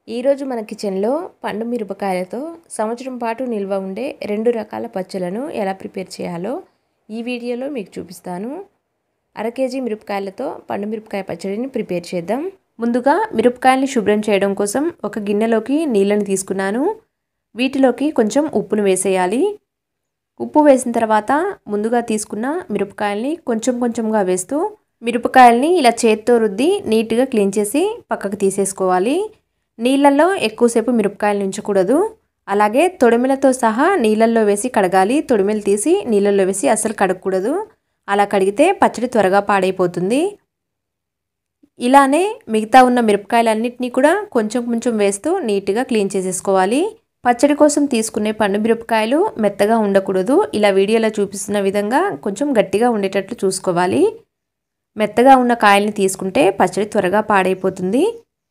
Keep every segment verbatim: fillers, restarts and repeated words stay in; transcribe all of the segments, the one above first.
ఈరోజు మన కిచెన్లో పండు మిరపకాయలతో సంవత్సరం పాటు నిల్వ ఉండే రెండు రకాల పచ్చళ్ళను ఎలా ప్రిపేర్ చేయాలో ఈ వీడియోలో మీకు చూపిస్తాను. అర కేజీ మిరపకాయలతో పండు మిరపకాయ పచ్చడిని ప్రిపేర్ చేద్దాం. ముందుగా మిరపకాయల్ని శుభ్రం చేయడం కోసం ఒక గిన్నెలోకి నీళ్ళని తీసుకున్నాను. వీటిలోకి కొంచెం ఉప్పును వేసేయాలి. ఉప్పు వేసిన తర్వాత ముందుగా తీసుకున్న మిరపకాయల్ని కొంచెం కొంచెంగా వేస్తూ మిరపకాయల్ని ఇలా చేత్తో రుద్ది నీట్గా క్లీన్ చేసి పక్కకు తీసేసుకోవాలి. నీళ్ళల్లో ఎక్కువసేపు మిరపకాయలు ఉంచకూడదు. అలాగే తొడిమెలతో సహా నీళ్ళల్లో వేసి కడగాలి. తొడిమెలు తీసి నీళ్ళల్లో వేసి అస్సలు కడగకూడదు. అలా కడిగితే పచ్చడి త్వరగా పాడైపోతుంది. ఇలానే మిగతా ఉన్న మిరపకాయలన్నిటినీ కూడా కొంచెం కొంచెం వేస్తూ నీట్గా క్లీన్ చేసేసుకోవాలి. పచ్చడి కోసం తీసుకునే పండు మిరపకాయలు మెత్తగా ఉండకూడదు. ఇలా వీడియోలో చూపిస్తున్న విధంగా కొంచెం గట్టిగా ఉండేటట్లు చూసుకోవాలి. మెత్తగా ఉన్న కాయల్ని తీసుకుంటే పచ్చడి త్వరగా పాడైపోతుంది.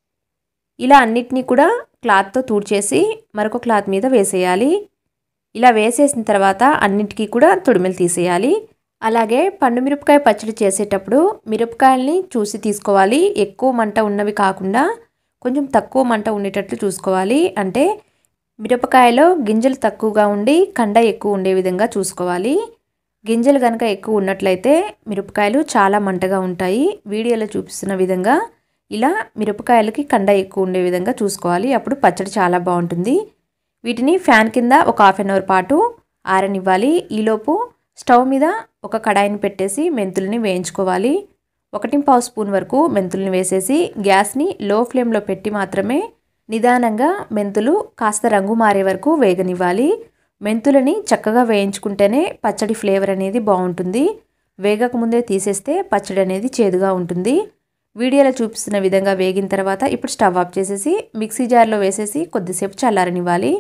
ఇలా అన్నిటినీ కూడా క్లాత్తో తుడిచేసి మరొక క్లాత్ మీద వేసేయాలి. ఇలా వేసేసిన తర్వాత అన్నిటికీ కూడా తొడిమెలు తీసేయాలి. అలాగే పండు మిరపకాయ పచ్చడి చేసేటప్పుడు మిరపకాయల్ని చూసి తీసుకోవాలి. ఎక్కువ మంట ఉన్నవి కాకుండా కొంచెం తక్కువ మంట ఉండేటట్లు చూసుకోవాలి. అంటే మిరపకాయలో గింజలు తక్కువగా ఉండి కండ ఎక్కువ ఉండే విధంగా చూసుకోవాలి. గింజలు కనుక ఎక్కువ ఉన్నట్లయితే మిరపకాయలు చాలా మంటగా ఉంటాయి. వీడియోలో చూపిస్తున్న విధంగా ఇలా మిరపకాయలకి కండ ఎక్కువ ఉండే విధంగా చూసుకోవాలి. అప్పుడు పచ్చడి చాలా బాగుంటుంది. వీటిని ఫ్యాన్ కింద ఒక హాఫ్ అన్ అవర్ పాటు ఆరనివ్వాలి. ఈలోపు స్టవ్ మీద ఒక కడాయిని పెట్టేసి మెంతుల్ని వేయించుకోవాలి. ఒకటి పావు స్పూన్ వరకు మెంతుల్ని వేసేసి గ్యాస్ని లో ఫ్లేమ్లో పెట్టి మాత్రమే నిదానంగా మెంతులు కాస్త రంగు మారే వరకు వేగనివ్వాలి. మెంతులని చక్కగా వేయించుకుంటేనే పచ్చడి ఫ్లేవర్ అనేది బాగుంటుంది. వేగక ముందే తీసేస్తే పచ్చడి అనేది చేదుగా ఉంటుంది. వీడియోలో చూపిస్తున్న విధంగా వేగిన తర్వాత ఇప్పుడు స్టవ్ ఆఫ్ చేసేసి మిక్సీ జార్లో వేసేసి కొద్దిసేపు చల్లారనివ్వాలి.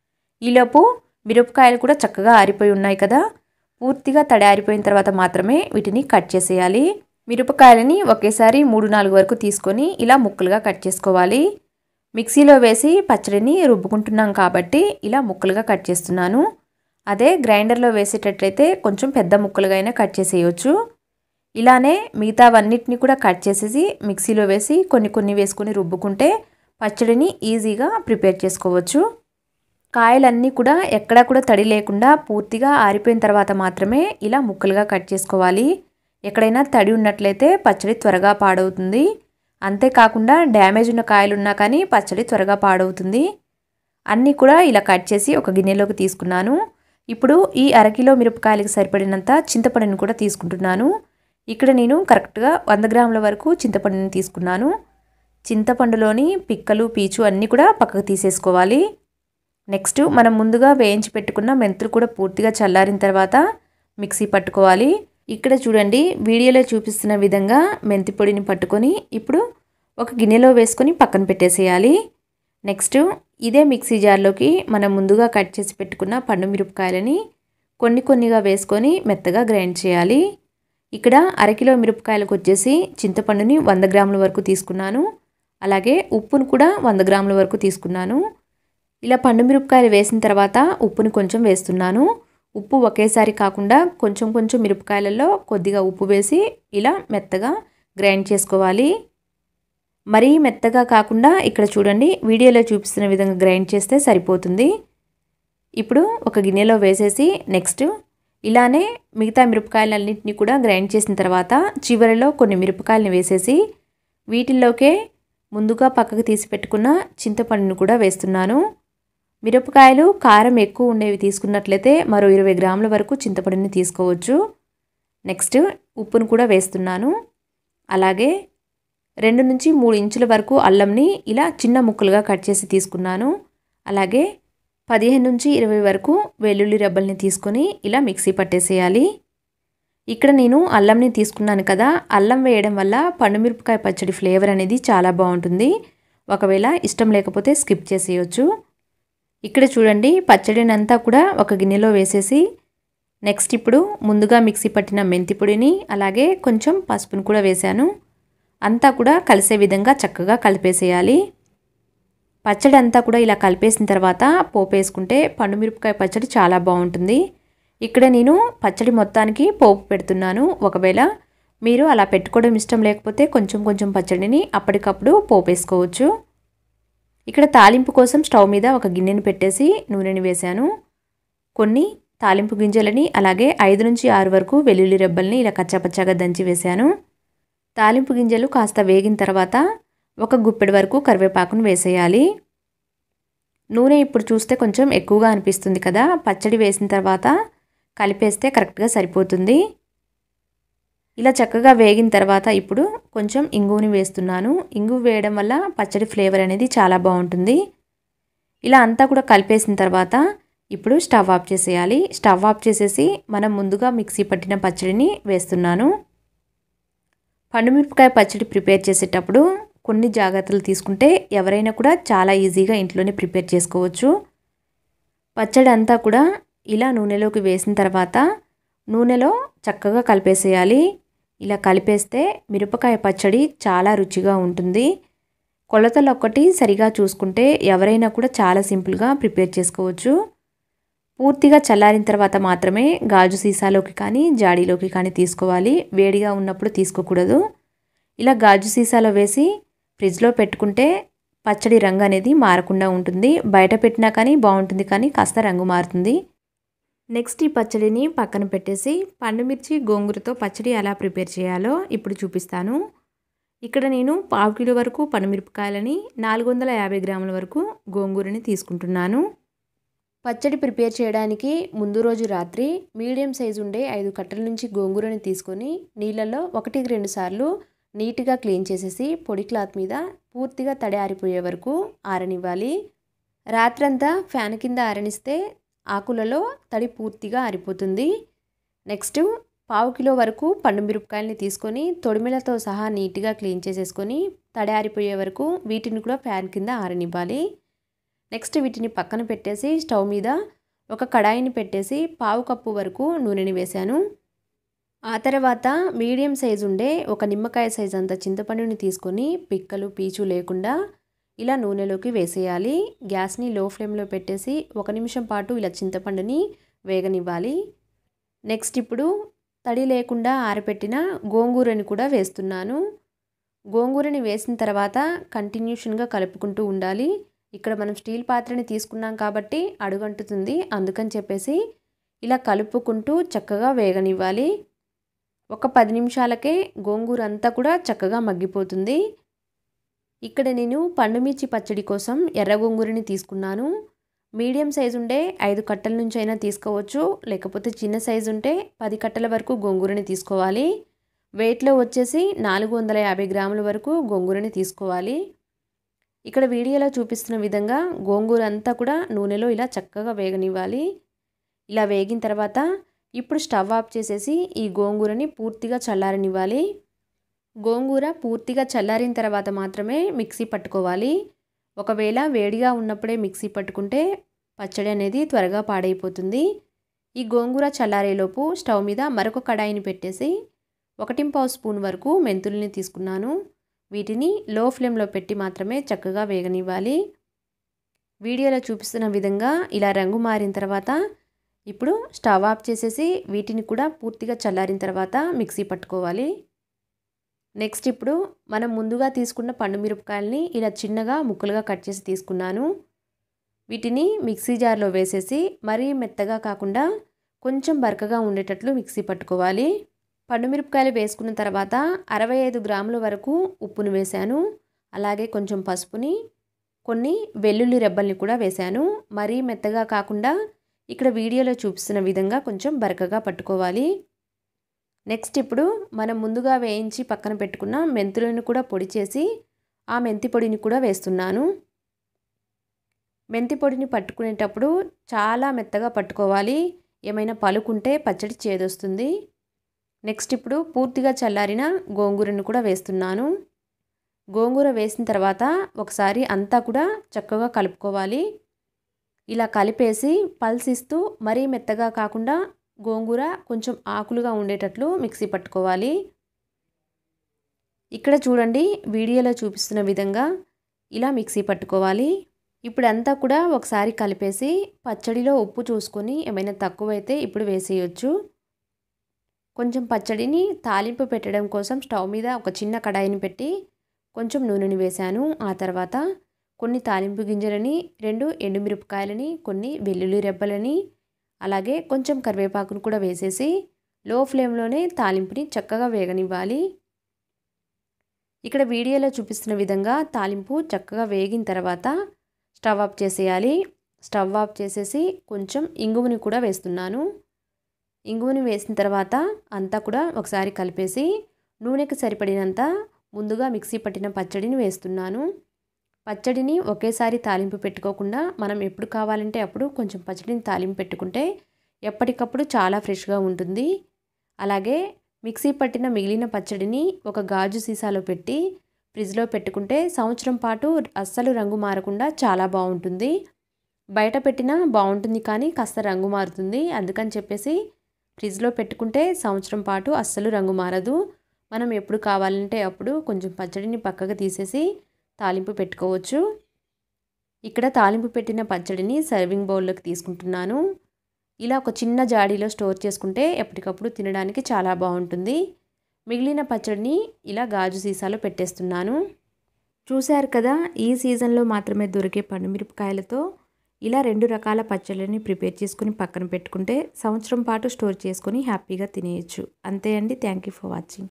ఈలోపు మిరపకాయలు కూడా చక్కగా ఆరిపోయి ఉన్నాయి కదా, పూర్తిగా తడి ఆరిపోయిన తర్వాత మాత్రమే వీటిని కట్ చేసేయాలి. మిరపకాయలని ఒకేసారి మూడు నాలుగు వరకు తీసుకొని ఇలా ముక్కలుగా కట్ చేసుకోవాలి. మిక్సీలో వేసి పచ్చడిని రుబ్బుకుంటున్నాం కాబట్టి ఇలా ముక్కలుగా కట్ చేస్తున్నాను. అదే గ్రైండర్లో వేసేటట్లయితే కొంచెం పెద్ద ముక్కలుగా అయినా కట్ చేసేయచ్చు. ఇలానే మిగతావన్నిటిని కూడా కట్ చేసేసి మిక్సీలో వేసి కొన్ని కొన్ని వేసుకొని రుబ్బుకుంటే పచ్చడిని ఈజీగా ప్రిపేర్ చేసుకోవచ్చు. కాయలన్నీ కూడా ఎక్కడా కూడా తడి లేకుండా పూర్తిగా ఆరిపోయిన తర్వాత మాత్రమే ఇలా ముక్కలుగా కట్ చేసుకోవాలి. ఎక్కడైనా తడి ఉన్నట్లయితే పచ్చడి త్వరగా పాడవుతుంది. అంతేకాకుండా డ్యామేజ్ ఉన్న కాయలు ఉన్నా కానీ పచ్చడి త్వరగా పాడవుతుంది. అన్నీ కూడా ఇలా కట్ చేసి ఒక గిన్నెలోకి తీసుకున్నాను. ఇప్పుడు ఈ అరకిలో మిరపకాయలకు సరిపడినంత చింతపండుని కూడా తీసుకుంటున్నాను. ఇక్కడ నేను కరెక్ట్గా వంద గ్రాముల వరకు చింతపండుని తీసుకున్నాను. చింతపండులోని పిక్కలు పీచు అన్నీ కూడా పక్కకు తీసేసుకోవాలి. నెక్స్ట్ మనం ముందుగా వేయించి పెట్టుకున్న మెంతులు కూడా పూర్తిగా చల్లారిన తర్వాత మిక్సీ పట్టుకోవాలి. ఇక్కడ చూడండి వీడియోలో చూపిస్తున్న విధంగా మెంతి పొడిని పట్టుకొని ఇప్పుడు ఒక గిన్నెలో వేసుకొని పక్కన పెట్టేసేయాలి. నెక్స్ట్ ఇదే మిక్సీ జార్లోకి మనం ముందుగా కట్ చేసి పెట్టుకున్న పండు మిరపకాయలని కొన్ని కొన్నిగా వేసుకొని మెత్తగా గ్రైండ్ చేయాలి. ఇక్కడ అరకిలో మిరపకాయలకు వచ్చేసి చింతపండుని వంద గ్రాముల వరకు తీసుకున్నాను. అలాగే ఉప్పును కూడా వంద గ్రాముల వరకు తీసుకున్నాను. ఇలా పండు మిరపకాయలు వేసిన తర్వాత ఉప్పుని కొంచెం వేస్తున్నాను. ఉప్పు ఒకేసారి కాకుండా కొంచెం కొంచెం మిరపకాయలలో కొద్దిగా ఉప్పు వేసి ఇలా మెత్తగా గ్రైండ్ చేసుకోవాలి. మరీ మెత్తగా కాకుండా ఇక్కడ చూడండి వీడియోలో చూపిస్తున్న విధంగా గ్రైండ్ చేస్తే సరిపోతుంది. ఇప్పుడు ఒక గిన్నెలో వేసేసి నెక్స్ట్ ఇలానే మిగతా మిరపకాయలన్నింటినీ కూడా గ్రైండ్ చేసిన తర్వాత చివరిలో కొన్ని మిరపకాయలని వేసేసి వీటిల్లోకే ముందుగా పక్కకు తీసి పెట్టుకున్న చింతపండును కూడా వేస్తున్నాను. మిరపకాయలు కారం ఎక్కువ ఉండేవి తీసుకున్నట్లయితే మరో ఇరవై గ్రాముల వరకు చింతపండుని తీసుకోవచ్చు. నెక్స్ట్ ఉప్పును కూడా వేస్తున్నాను. అలాగే రెండు నుంచి మూడు ఇంచుల వరకు అల్లంని ఇలా చిన్న ముక్కలుగా కట్ చేసి తీసుకున్నాను. అలాగే పదిహేను నుంచి ఇరవై వరకు వెల్లుల్లి రెబ్బల్ని తీసుకొని ఇలా మిక్సీ పట్టేసేయాలి. ఇక్కడ నేను అల్లంని తీసుకున్నాను కదా, అల్లం వేయడం వల్ల పండు మిరపకాయ పచ్చడి ఫ్లేవర్ అనేది చాలా బాగుంటుంది. ఒకవేళ ఇష్టం లేకపోతే స్కిప్ చేసేయచ్చు. ఇక్కడ చూడండి పచ్చడిని అంతా కూడా ఒక గిన్నెలో వేసేసి నెక్స్ట్ ఇప్పుడు ముందుగా మిక్సీ పట్టిన మెంతి పొడిని అలాగే కొంచెం పసుపును కూడా వేశాను. అంతా కూడా కలిసే విధంగా చక్కగా కలిపేసేయాలి. పచ్చడి అంతా కూడా ఇలా కలిపేసిన తర్వాత పోపు వేసుకుంటే పండు మిరపకాయ పచ్చడి చాలా బాగుంటుంది. ఇక్కడ నేను పచ్చడి మొత్తానికి పోపు పెడుతున్నాను. ఒకవేళ మీరు అలా పెట్టుకోవడం ఇష్టం లేకపోతే కొంచెం కొంచెం పచ్చడిని అప్పటికప్పుడు పోపు వేసుకోవచ్చు. ఇక్కడ తాలింపు కోసం స్టవ్ మీద ఒక గిన్నెని పెట్టేసి నూనెని వేశాను. కొన్ని తాలింపు గింజలని అలాగే ఐదు నుంచి ఆరు వరకు వెల్లుల్లి రెబ్బల్ని ఇలా కచ్చాపచ్చాగా దంచి వేశాను. తాలింపు గింజలు కాస్త వేగిన తర్వాత ఒక గుప్పెడు వరకు కరివేపాకును వేసేయాలి. నూనె ఇప్పుడు చూస్తే కొంచెం ఎక్కువగా అనిపిస్తుంది కదా, పచ్చడి వేసిన తర్వాత కలిపేస్తే కరెక్ట్గా సరిపోతుంది. ఇలా చక్కగా వేగిన తర్వాత ఇప్పుడు కొంచెం ఇంగువని వేస్తున్నాను. ఇంగువ వేయడం వల్ల పచ్చడి ఫ్లేవర్ అనేది చాలా బాగుంటుంది. ఇలా అంతా కూడా కలిపేసిన తర్వాత ఇప్పుడు స్టవ్ ఆఫ్ చేసేయాలి. స్టవ్ ఆఫ్ చేసేసి మనం ముందుగా మిక్సీ పట్టిన పచ్చడిని వేస్తున్నాను. పండుమిరపకాయ పచ్చడి ప్రిపేర్ చేసేటప్పుడు కొన్ని జాగ్రత్తలు తీసుకుంటే ఎవరైనా కూడా చాలా ఈజీగా ఇంట్లోనే ప్రిపేర్ చేసుకోవచ్చు. పచ్చడి అంతా కూడా ఇలా నూనెలోకి వేసిన తర్వాత నూనెలో చక్కగా కలిపేసేయాలి. ఇలా కలిపేస్తే మిరపకాయ పచ్చడి చాలా రుచిగా ఉంటుంది. కొలతలు ఒక్కటి సరిగా చూసుకుంటే ఎవరైనా కూడా చాలా సింపుల్గా ప్రిపేర్ చేసుకోవచ్చు. పూర్తిగా చల్లారిన తర్వాత మాత్రమే గాజు సీసాలోకి కానీ జాడీలోకి కానీ తీసుకోవాలి. వేడిగా ఉన్నప్పుడు తీసుకోకూడదు. ఇలా గాజు సీసాలో వేసి ఫ్రిడ్జ్లో పెట్టుకుంటే పచ్చడి రంగు అనేది మారకుండా ఉంటుంది. బయట పెట్టినా కానీ బాగుంటుంది, కానీ కాస్త రంగు మారుతుంది. నెక్స్ట్ ఈ పచ్చడిని పక్కన పెట్టేసి పండుమిర్చి గోంగూరతో పచ్చడి ఎలా ప్రిపేర్ చేయాలో ఇప్పుడు చూపిస్తాను. ఇక్కడ నేను పావు కిలో వరకు పండుమిరపకాయలని నాలుగు వందల యాభై గ్రాముల వరకు గోంగూరని తీసుకుంటున్నాను. పచ్చడి ప్రిపేర్ చేయడానికి ముందు రోజు రాత్రి మీడియం సైజు ఉండే ఐదు కట్టల నుంచి గోంగూరని తీసుకొని నీళ్ళల్లో ఒకటికి రెండు సార్లు నీట్గా క్లీన్ చేసేసి పొడి క్లాత్ మీద పూర్తిగా తడి ఆరిపోయే వరకు ఆరనివ్వాలి. రాత్రంతా ఫ్యాన్ కింద ఆరనిస్తే ఆకులలో తడి పూర్తిగా ఆరిపోతుంది. నెక్స్ట్ పావు కిలో వరకు పండు మిరపకాయలని తీసుకొని తొడిమెలతో సహా నీట్గా క్లీన్ చేసేసుకొని తడి ఆరిపోయే వరకు వీటిని కూడా ఫ్యాన్ కింద ఆరనివ్వాలి. నెక్స్ట్ వీటిని పక్కన పెట్టేసి స్టవ్ మీద ఒక కడాయిని పెట్టేసి పావు కప్పు వరకు నూనెని వేశాను. ఆ తర్వాత మీడియం సైజు ఉండే ఒక నిమ్మకాయ సైజు అంత చింతపండుని తీసుకొని పిక్కలు పీచు లేకుండా ఇలా నూనెలోకి వేసేయాలి. గ్యాస్ని లో ఫ్లేమ్లో పెట్టేసి ఒక నిమిషం పాటు ఇలా చింతపండుని వేగనివ్వాలి. నెక్స్ట్ ఇప్పుడు తడి లేకుండా ఆరబెట్టిన గోంగూరని కూడా వేస్తున్నాను. గోంగూరని వేసిన తర్వాత కంటిన్యూషన్గా కలుపుకుంటూ ఉండాలి. ఇక్కడ మనం స్టీల్ పాత్రని తీసుకున్నాం కాబట్టి అడుగంటుతుంది, అందుకని చెప్పేసి ఇలా కలుపుకుంటూ చక్కగా వేగనివ్వాలి. ఒక పది నిమిషాలకే గోంగూర అంతా కూడా చక్కగా మగ్గిపోతుంది. ఇక్కడ నేను పండుమిర్చి పచ్చడి కోసం ఎర్ర గోంగూరని తీసుకున్నాను. మీడియం సైజు ఉండే ఐదు కట్టల నుంచి అయినా తీసుకోవచ్చు, లేకపోతే చిన్న సైజు ఉంటే పది కట్టల వరకు గోంగూరని తీసుకోవాలి. వెయిట్లో వచ్చేసి నాలుగు వందల యాభై గ్రాముల వరకు గోంగూరని తీసుకోవాలి. ఇక్కడ వీడియోలో చూపిస్తున్న విధంగా గోంగూర అంతా కూడా నూనెలో ఇలా చక్కగా వేగనివ్వాలి. ఇలా వేగిన తర్వాత ఇప్పుడు స్టవ్ ఆఫ్ చేసేసి ఈ గోంగూరని పూర్తిగా చల్లారనివ్వాలి. గోంగూర పూర్తిగా చల్లారిన తర్వాత మాత్రమే మిక్సీ పట్టుకోవాలి. ఒకవేళ వేడిగా ఉన్నప్పుడే మిక్సీ పట్టుకుంటే పచ్చడి అనేది త్వరగా పాడైపోతుంది. ఈ గోంగూర చల్లారేలోపు స్టవ్ మీద మరొక కడాయిని పెట్టేసి ఒకటి పావు స్పూన్ వరకు మెంతుల్ని తీసుకున్నాను. వీటిని లో ఫ్లేమ్లో పెట్టి మాత్రమే చక్కగా వేగనివ్వాలి. వీడియోలో చూపిస్తున్న విధంగా ఇలా రంగు మారిన తర్వాత ఇప్పుడు స్టవ్ ఆఫ్ చేసేసి వీటిని కూడా పూర్తిగా చల్లారిన తర్వాత మిక్సీ పట్టుకోవాలి. నెక్స్ట్ ఇప్పుడు మనం ముందుగా తీసుకున్న పండు మిరపకాయలని ఇలా చిన్నగా ముక్కలుగా కట్ చేసి తీసుకున్నాను. వీటిని మిక్సీ జార్లో వేసేసి మరీ మెత్తగా కాకుండా కొంచెం బరకగా ఉండేటట్లు మిక్సీ పట్టుకోవాలి. పండు మిరపకాయలు వేసుకున్న తర్వాత అరవై ఐదు గ్రాముల వరకు ఉప్పును వేశాను. అలాగే కొంచెం పసుపుని, కొన్ని వెల్లుల్లి రెబ్బల్ని కూడా వేశాను. మరీ మెత్తగా కాకుండా ఇక్కడ వీడియోలో చూపిస్తున్న విధంగా కొంచెం బరకగా పట్టుకోవాలి. నెక్స్ట్ ఇప్పుడు మనం ముందుగా వేయించి పక్కన పెట్టుకున్న మెంతులను కూడా పొడి చేసి ఆ మెంతి పొడిని కూడా వేస్తున్నాను. మెంతి పొడిని పట్టుకునేటప్పుడు చాలా మెత్తగా పట్టుకోవాలి. ఏమైనా పలుకుంటే పచ్చడి చేదొస్తుంది. నెక్స్ట్ ఇప్పుడు పూర్తిగా చల్లారిన గోంగూరను కూడా వేస్తున్నాను. గోంగూర వేసిన తర్వాత ఒకసారి అంతా కూడా చక్కగా కలుపుకోవాలి. ఇలా కలిపేసి పల్స్ ఇస్తూ మరీ మెత్తగా కాకుండా గోంగూర కొంచెం ఆకులుగా ఉండేటట్లు మిక్సీ పట్టుకోవాలి. ఇక్కడ చూడండి వీడియోలో చూపిస్తున్న విధంగా ఇలా మిక్సీ పట్టుకోవాలి. ఇప్పుడు అంతా కూడా ఒకసారి కలిపేసి పచ్చడిలో ఉప్పు చూసుకొని ఏమైనా తక్కువైతే ఇప్పుడు వేసేయచ్చు. కొంచెం పచ్చడిని తాలింపు పెట్టడం కోసం స్టవ్ మీద ఒక చిన్న కడాయిని పెట్టి కొంచెం నూనెని వేశాను. ఆ తర్వాత కొన్ని తాలింపు గింజలని, రెండు ఎండుమిరపకాయలని, కొన్ని వెల్లుల్లి రెబ్బలని, అలాగే కొంచెం కరివేపాకును కూడా వేసేసి లో ఫ్లేమ్లోనే తాలింపుని చక్కగా వేగనివ్వాలి. ఇక్కడ వీడియోలో చూపిస్తున్న విధంగా తాలింపు చక్కగా వేగిన తర్వాత స్టవ్ ఆఫ్ చేసేయాలి. స్టవ్ ఆఫ్ చేసేసి కొంచెం ఇంగువని కూడా వేస్తున్నాను. ఇంగువని వేసిన తర్వాత అంతా కూడా ఒకసారి కలిపేసి నూనెకి సరిపడినంత ముందుగా మిక్సీ పట్టిన పచ్చడిని వేస్తున్నాను. పచ్చడిని ఒకేసారి తాలింపు పెట్టుకోకుండా మనం ఎప్పుడు కావాలంటే అప్పుడు కొంచెం పచ్చడిని తాలింపు పెట్టుకుంటే ఎప్పటికప్పుడు చాలా ఫ్రెష్గా ఉంటుంది. అలాగే మిక్సీ పట్టిన మిగిలిన పచ్చడిని ఒక గాజు సీసాలో పెట్టి ఫ్రిడ్జ్లో పెట్టుకుంటే సంవత్సరం పాటు అస్సలు రంగు మారకుండా చాలా బాగుంటుంది. బయట పెట్టినా బాగుంటుంది కానీ కాస్త రంగు మారుతుంది. అందుకని చెప్పేసి ఫ్రిడ్జ్లో పెట్టుకుంటే సంవత్సరం పాటు అస్సలు రంగు మారదు. మనం ఎప్పుడు కావాలంటే అప్పుడు కొంచెం పచ్చడిని పక్కకు తీసేసి తాలింపు పెట్టుకోవచ్చు. ఇక్కడ తాలింపు పెట్టిన పచ్చడిని సర్వింగ్ బౌల్లోకి తీసుకుంటున్నాను. ఇలా ఒక చిన్న జాడీలో స్టోర్ చేసుకుంటే ఎప్పటికప్పుడు తినడానికి చాలా బాగుంటుంది. మిగిలిన పచ్చడిని ఇలా గాజు సీసాలో పెట్టేస్తున్నాను. చూశారు కదా, ఈ సీజన్లో మాత్రమే దొరికే పండుమిరపకాయలతో ఇలా రెండు రకాల పచ్చళ్ళని ప్రిపేర్ చేసుకుని పక్కన పెట్టుకుంటే సంవత్సరం పాటు స్టోర్ చేసుకొని హ్యాపీగా తినేయచ్చు. అంతే అండి. Thank you for watching.